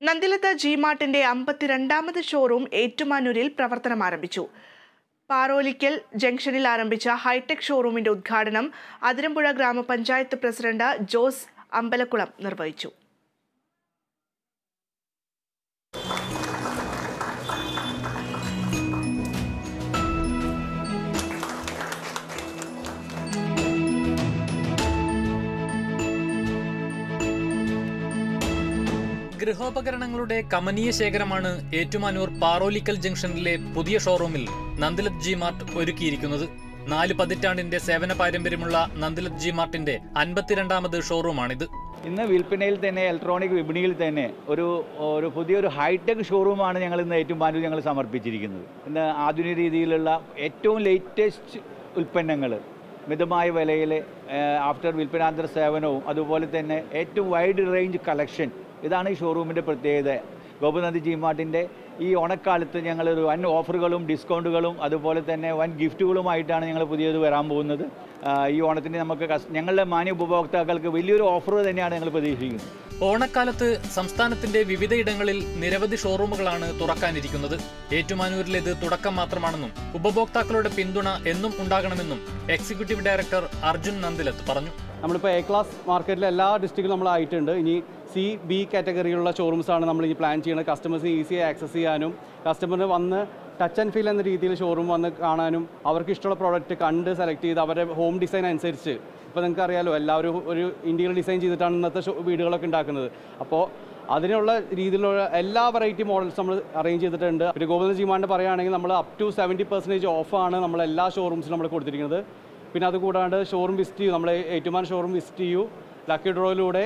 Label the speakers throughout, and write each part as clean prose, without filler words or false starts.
Speaker 1: Nandilath ജി-മാർട്ടിന്റെ 52ാമത് showroom ഏറ്റുമാനൂരിൽ പ്രവർത്തനം ആരംഭിച്ചു. പാറോലിക്കൽ ജംഗ്ഷനിൽ ആരംഭിച്ച ഹൈടെക് ഷോറൂമിന്റെ ഉദ്ഘാടനം അതിരമ്പുഴ ഗ്രാമപഞ്ചായത്ത് പ്രസിഡന്റ് ജോസ് അമ്പലക്കുളം നിർവഹിച്ചു.
Speaker 2: ഗൃഹോപകരണങ്ങളുടെ കമനീയ ശേഖരമാണ് ഏറ്റുമാനൂർ പാറോലിക്കൽ ജംഗ്ഷനിലെ പുതിയ ഷോറൂമിൽ നന്ദിലത്ത് ജി-മാർട്ട് ഒരുക്കിയിരിക്കുന്നത്. 4 പതിറ്റാണ്ടിന്റെ സേവന പാരമ്പര്യമുള്ള നന്ദിലത്ത് ജി-മാർട്ടിന്റെ 52ാമത് ഷോറൂമാണിത്.
Speaker 3: ഇന്ന് വിൽപ്പനയിൽ തന്നെ ഇലക്ട്രോണിക് വിപണിയിൽ തന്നെ ഒരു പുതിയൊരു ഹൈടെക് ഷോറൂമാണ് ഞങ്ങൾ ഇന്ന് ഏറ്റുമാനൂർ ഞങ്ങൾ സമർപ്പിച്ചിരിക്കുന്നത്. ഇന്ന് ആധുനിക രീതിയിലുള്ള ഏറ്റവും ലേറ്റസ്റ്റ് ഉൽപ്പന്നങ്ങൾ മിതമായ വിലയിൽ ആഫ്റ്റർ വിൽപ്പനാന്തര സേവനവും അതുപോലെ തന്നെ ഏറ്റവും വൈഡ് റേഞ്ച് കളക്ഷൻ, ഇതാണ് ഈ ഷോറൂമിൻ്റെ പ്രത്യേകത. ഗോപനന്ദി ജി-മാർട്ടിൻ്റെ ഈ ഓണക്കാലത്ത് ഞങ്ങളൊരു വൻ ഓഫറുകളും ഡിസ്കൗണ്ടുകളും അതുപോലെ തന്നെ വൻ ഗിഫ്റ്റുകളുമായിട്ടാണ് ഞങ്ങൾ പുതിയത് വരാൻ പോകുന്നത്. ഈ ഓണത്തിന് നമുക്ക് ഞങ്ങളുടെ മാന്യ ഉപഭോക്താക്കൾക്ക് വലിയൊരു ഓഫർ തന്നെയാണ് ഞങ്ങൾ പ്രതീക്ഷിക്കുന്നത്.
Speaker 2: ഓണക്കാലത്ത് സംസ്ഥാനത്തിന്റെ വിവിധയിടങ്ങളിൽ നിരവധി ഷോറൂമുകളാണ് തുറക്കാനിരിക്കുന്നത്. ഏറ്റുമാനൂരിലേത് തുടക്കം മാത്രമാണെന്നും ഉപഭോക്താക്കളുടെ പിന്തുണ എന്നും ഉണ്ടാകണമെന്നും എക്സിക്യൂട്ടീവ് ഡയറക്ടർ അർജുൻ നന്ദിലത്ത് പറഞ്ഞു.
Speaker 4: നമ്മളിപ്പോൾ എ ക്ലാസ് മാർക്കറ്റിലെ എല്ലാ ഡിസ്ട്രിക്റ്റിലും നമ്മളായിട്ടുണ്ട്. ഇനി സി ബി കാറ്റഗറിയിലുള്ള ഷോറൂംസാണ് നമ്മൾ ഇനി പ്ലാൻ ചെയ്യുന്നത്. കസ്റ്റമേഴ്സിന് ഈസിയായി ആക്സസ് ചെയ്യാനും കസ്റ്റമറിന് വന്ന് ടച്ച് ആൻഡ് ഫീൽ എന്ന രീതിയിൽ ഷോറൂം വന്ന് കാണാനും അവർക്ക് ഇഷ്ടമുള്ള പ്രോഡക്റ്റ് കണ്ട് സെലക്ട് ചെയ്ത് അവരുടെ ഹോം ഡിസൈൻ അനുസരിച്ച്, ഇപ്പോൾ നിങ്ങൾക്ക് അറിയാലോ എല്ലാവരും ഒരു ഇന്റീരിയർ ഡിസൈൻ ചെയ്തിട്ടാണ് ഇന്നത്തെ വീടുകളൊക്കെ ഉണ്ടാക്കുന്നത്. അപ്പോൾ അതിനുള്ള രീതിയിലുള്ള എല്ലാ വെറൈറ്റി മോഡൽസ് നമ്മൾ അറേഞ്ച് ചെയ്തിട്ടുണ്ട്. പിന്നെ ഗോപനന്ദി ജി-മാർട്ട് പറയുകയാണെങ്കിൽ നമ്മൾ അപ് ടു 70% ഓഫാണ് നമ്മൾ എല്ലാ ഷോറൂംസിലും നമ്മൾ കൊടുത്തിരിക്കുന്നത്. പിന്നെ അതുകൂടാണ്ട് ഷോറൂം വിസിറ്റ് ചെയ്യൂ, നമ്മൾ ഏറ്റുമാനൂർ ഷോറൂം വിസിറ്റ് ചെയ്യൂ. ലക്കി ഡ്രോയിലൂടെ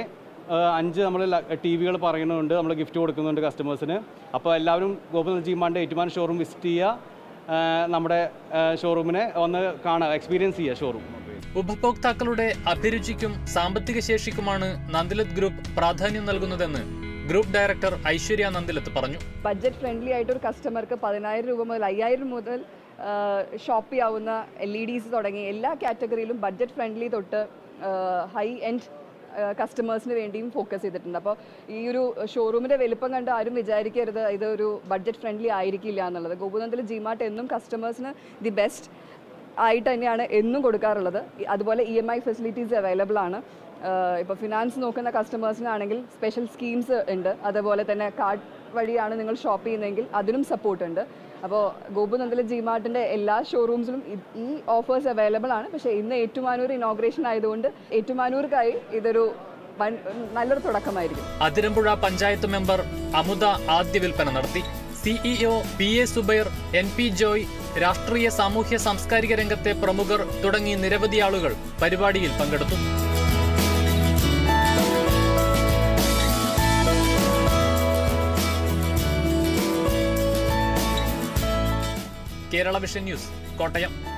Speaker 4: 5 നമ്മൾ TV-കൾ പറയുന്നുണ്ട്, നമ്മൾ ഗിഫ്റ്റ് കൊടുക്കുന്നുണ്ട് കസ്റ്റമേഴ്സിന്. അപ്പോൾ എല്ലാവരും ഗോപനന്ദി ജി-മാർട്ടിൻ്റെ ഏറ്റുമാനൂർ ഷോറൂം വിസിറ്റ് ചെയ്യുക, നമ്മുടെ ഷോറൂമിനെ ഒന്ന് കാണുക, എക്സ്പീരിയൻസ് ചെയ്യുക ഷോറൂം.
Speaker 2: ഉപഭോക്താക്കളുടെ അഭിരുചിക്കും സാമ്പത്തിക ശേഷിക്കുമാണ് നന്ദിലത്ത് ഗ്രൂപ്പ് പ്രാധാന്യം നൽകുന്നതെന്ന് ഗ്രൂപ്പ് ഡയറക്ടർ ഐശ്വര്യ നന്ദിലത്ത് പറഞ്ഞു.
Speaker 5: ബഡ്ജറ്റ് ഫ്രണ്ട്ലി ആയിട്ട് ഒരു കസ്റ്റമർക്ക് 10,000 രൂപ മുതൽ 5,000 മുതൽ ഷോപ്പ് ചെയ്യാവുന്ന LEDs തുടങ്ങി എല്ലാ കാറ്റഗറിയിലും ബഡ്ജറ്റ് ഫ്രണ്ട്ലി തൊട്ട് ഹൈ എൻഡ് കസ്റ്റമേഴ്സിന് വേണ്ടിയും ഫോക്കസ് ചെയ്തിട്ടുണ്ട്. അപ്പോൾ ഈ ഒരു ഷോറൂമിൻ്റെ വലിപ്പം കണ്ട് ആരും വിചാരിക്കരുത് ഇതൊരു ബഡ്ജറ്റ് ഫ്രണ്ട്ലി ആയിരിക്കില്ല എന്നുള്ളത്. ഗോപനന്ദി ജി-മാർട്ട് എന്നും കസ്റ്റമേഴ്സിന് ദി ബെസ്റ്റ് ആയിട്ട് തന്നെയാണ് എന്നും കൊടുക്കാറുള്ളത്. അതുപോലെ EMI ഫെസിലിറ്റീസ് അവൈലബിൾ ആണ്. ഇപ്പോൾ ഫിനാൻസ് നോക്കുന്ന കസ്റ്റമേഴ്സിനാണെങ്കിൽ സ്പെഷ്യൽ സ്കീംസ് ഉണ്ട്. അതുപോലെ തന്നെ കാർഡ് വഴിയാണ് നിങ്ങൾ ഷോപ്പ് ചെയ്യുന്നതെങ്കിൽ അതിനും സപ്പോർട്ട് ഉണ്ട്. അപ്പോൾ ഗോപനന്ദി ജി-മാർട്ടിൻ്റെ എല്ലാ ഷോറൂംസിലും ഈ ഓഫേഴ്സ് അവൈലബിൾ ആണ്. പക്ഷേ ഇന്ന് ഏറ്റുമാനൂർ ഇനോഗ്രേഷൻ ആയതുകൊണ്ട് ഏറ്റുമാനൂർക്കായി ഇതൊരു നല്ലൊരു തുടക്കമായിരിക്കും.
Speaker 2: അതിരമ്പുഴ പഞ്ചായത്ത് മെമ്പർ അമുദ ആദ്യ വിൽപ്പന നടത്തി. CEO PA Zubair, NP Joy, രാഷ്ട്രീയ സാമൂഹ്യ സാംസ്കാരിക രംഗത്തെ പ്രമുഖർ തുടങ്ങി നിരവധി ആളുകൾ പരിപാടിയിൽ പങ്കെടുത്തു. Kerala vision news, Kottayam.